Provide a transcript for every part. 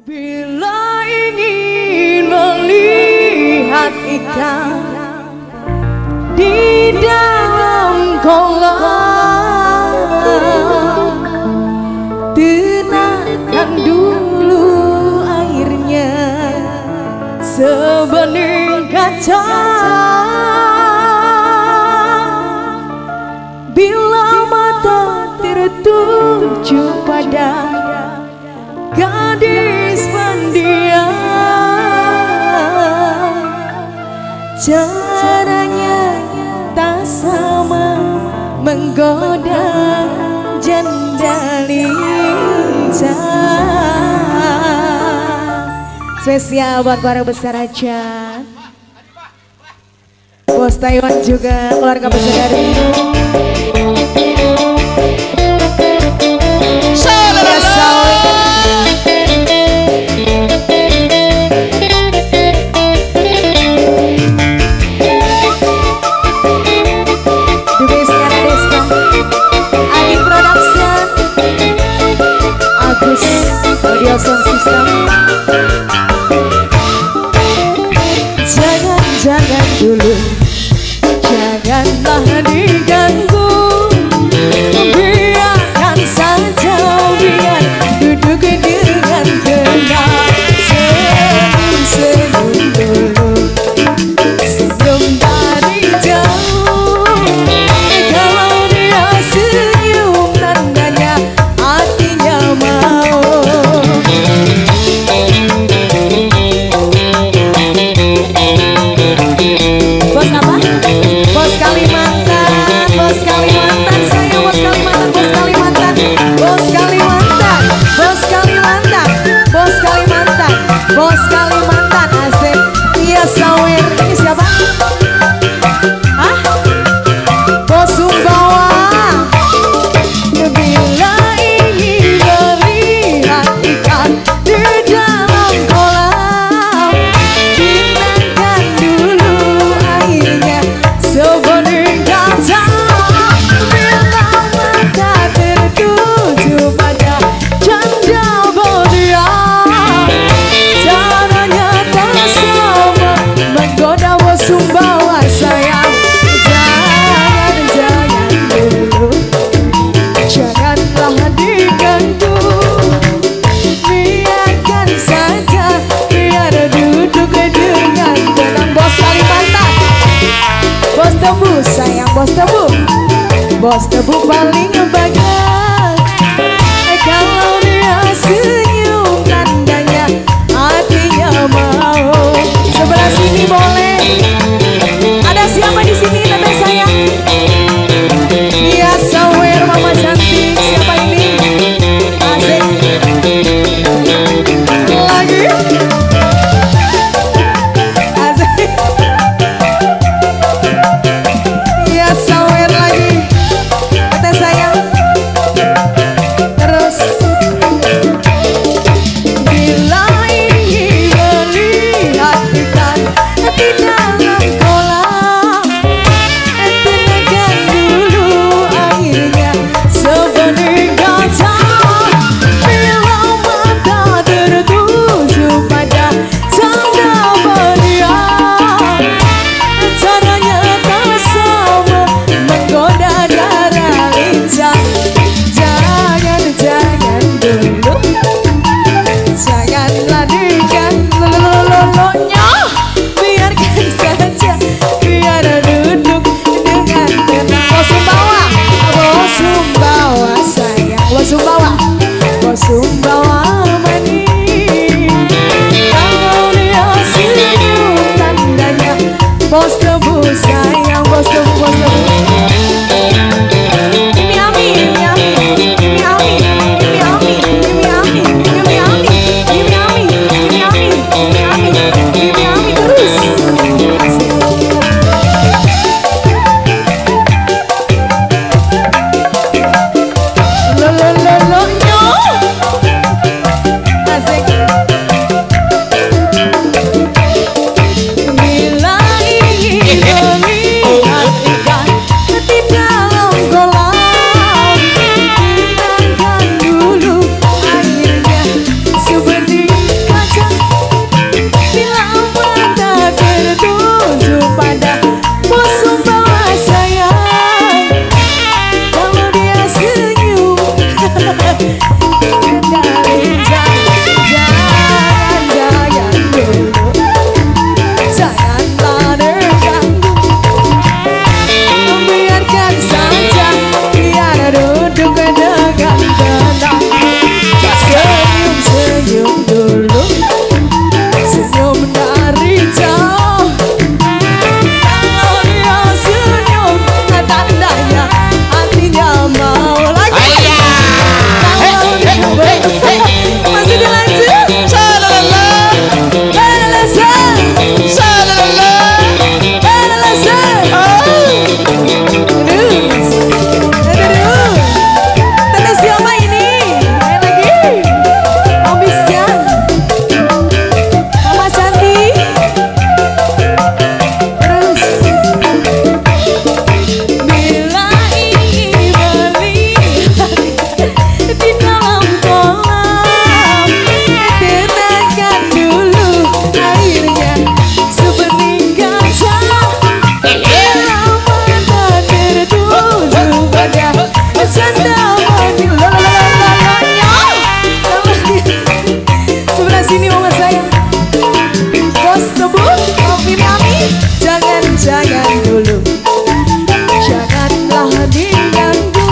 Bila ingin melihat ikan di dalam kolam, tenangkan dulu airnya sebening kaca. Bila mata tertuju pada gadis pendiam, caranya tak sama menggoda janda lincah. Spesial buat para besar aja, Bos Taiwan juga keluarga besar dari Audio Sound System. Jangan dulu, janganlah diganggu, biarkan saja, biar duduk dengan tenang. Senyum dulu, senyum dari jauh. Kalau dia senyum, tandanya hatinya mau. Bos apa? Bos Kalimantan, Bos Kalimantan, saya Bos Kalimantan, Bos Kalimantan, Bos Kalimantan, Bos Kalimantan, Bos Kalimantan, Bos Kalimantan, asik. Iya sawer, ini siapa? Hah? Bos Sumbawa. Bila ingin melihat ikan di dalam kolam, tenangkan dulu airnya sebening kaca. Bila mata tertuju pada janda berdiam, caranya tak sama menggoda Bos Sumbawa sayang. Jangan dulu, janganlah diganggu, biarkan saja, biar duduk dengan tenang. Bos Kalimantan, Bos Tebu sayang, Bos Tebu, Bos Tebu paling banyak. Kalau dia senyum, tandanya hatinya mau. Sebelah sini boleh. Ada siapa di sini teteh sayang? Iya sawer mama cantik, siapa ini? Asik. Lagi. Asik. Iya sawer lagi. Teteh sayang. sini mama sayang. Bos tebu, kopi mami. Jangan dulu, janganlah diganggu.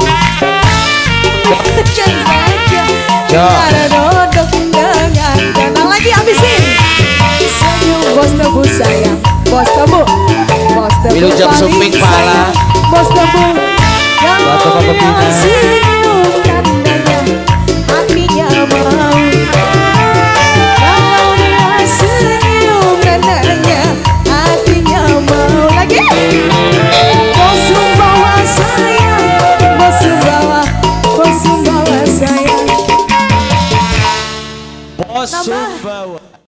Tekan saja, ada dodok dengan tenang lagi habisin. Senyum bos tebu sayang, bos tebu Minum jam sumping pala. Bos tebu, Batu kalau kepala. dia senyum tandanya hatinya mau. Kalau dia senyum tandanya hatinya mau. Lagi bos Sumbawa sayang, bos Sumbawa sayang. Bos Sumbawa.